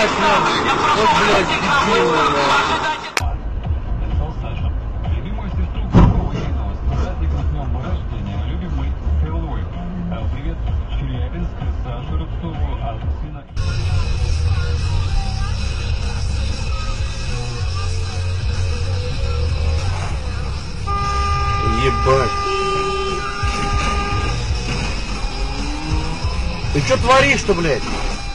блядь, вот, блядь, дебил, блядь. Любимую сестру Кукурузину с праздником с днем рождения, любимый целуй. Привет, Челябинск, Сашу Рубцову, от сына. Ебать. Ты что творишь-то, блядь?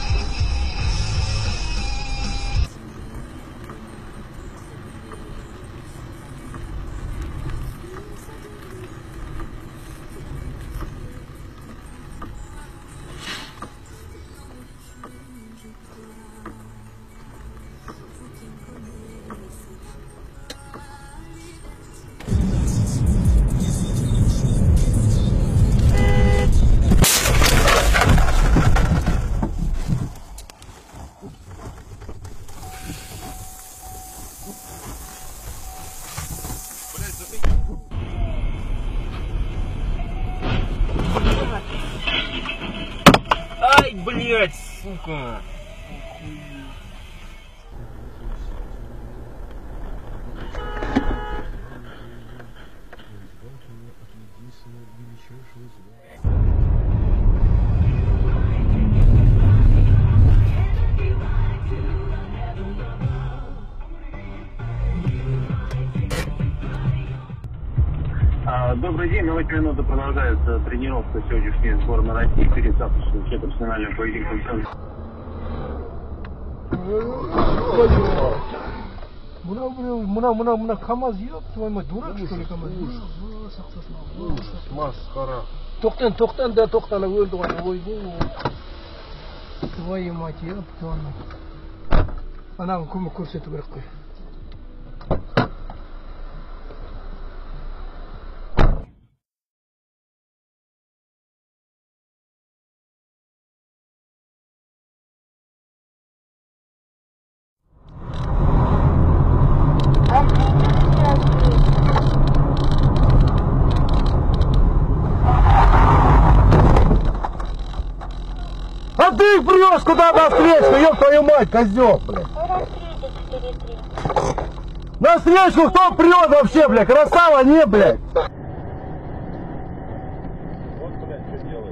Ай, блядь, сука! Добрый день, на эти минуты продолжается тренировка сегодняшней сборной России перед завтрашним четвертьфинальным поединком. Мына КамАЗ еп, твой мой дурак, что ли, КамАЗ? Масқара. Тоқтан да тоқтана өлді ғой, ойбой. Твою мать, еп, твою. Анаған көмек көрсету керек қой. А ты их привез куда на встречку, ёб твою мать, козёл, блядь. На встречку кто прет вообще, блядь, красава не, блядь. Вот, блядь, что делает.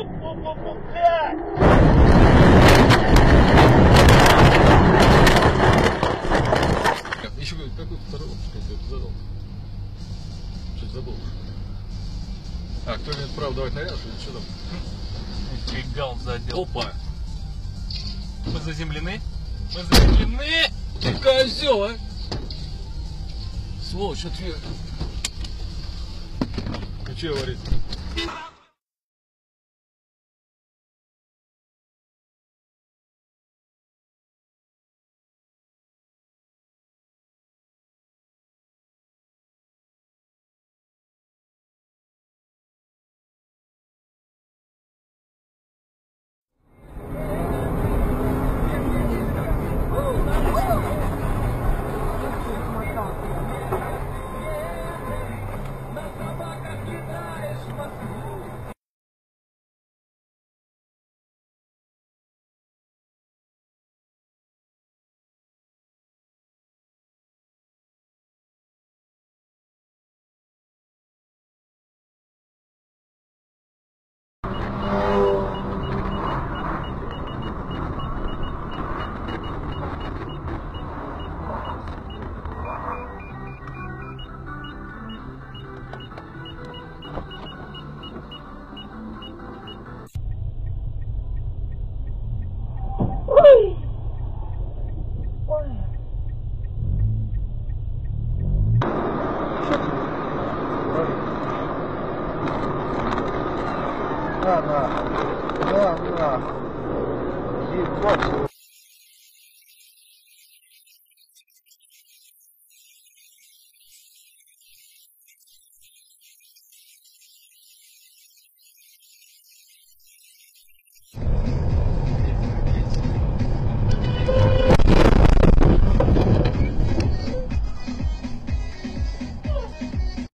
Еще какой-то второй задал. Что-то забыл. А, кто имеет право давать наряд, или что там? Фигал задел. Опа! Мы заземлены? Мы заземлены! Ты козел, а! Сволочь, ответ. А что говорит? Да. Ебать.